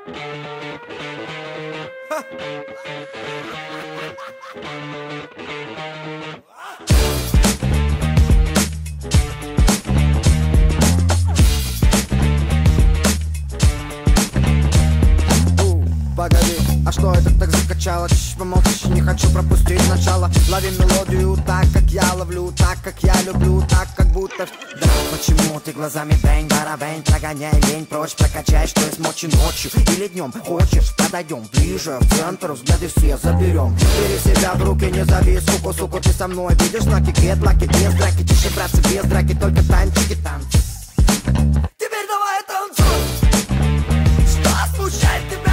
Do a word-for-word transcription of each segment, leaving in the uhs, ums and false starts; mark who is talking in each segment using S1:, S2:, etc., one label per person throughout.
S1: Погоди, а что это так закачало? Чш, помолчи, не хочу пропустить начало. Лови мелодию так, как я ловлю, так, как я люблю, так, как будто... Да, почему ты глазами бэнь, барабэнь, прогоняй лень прочь, прокачай, что есть мочи ночью или днем. Хочешь, подойдем ближе, в центр, взгляды все заберем. Бери себя в руки, не зови, суку, суку, ты со мной. Видишь знаки, гетлаки, без драки, тише, братцы, без драки, только танчики, танцы. Теперь давай танцуй. Что смущает тебя?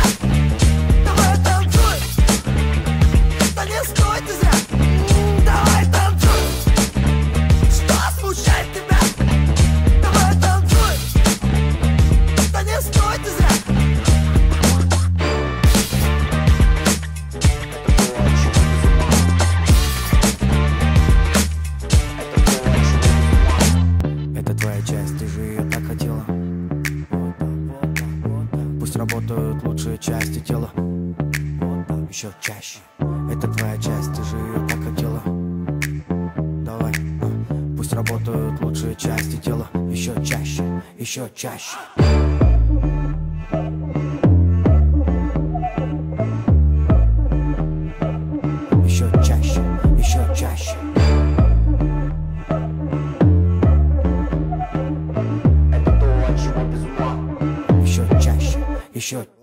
S1: Не стой ты зря, давай танцуй. Что смущает тебя? Давай танцуй. Да не стой ты зря. Это твоя часть, ты же ее так хотела. Пусть работают лучшие части тела. Еще чаще. Это твоя часть, ты же ее так хотела. Давай, а, пусть работают лучшие части тела. Еще чаще, еще чаще. Еще чаще, еще чаще. Это то, от чего без ума. Еще чаще, еще чаще.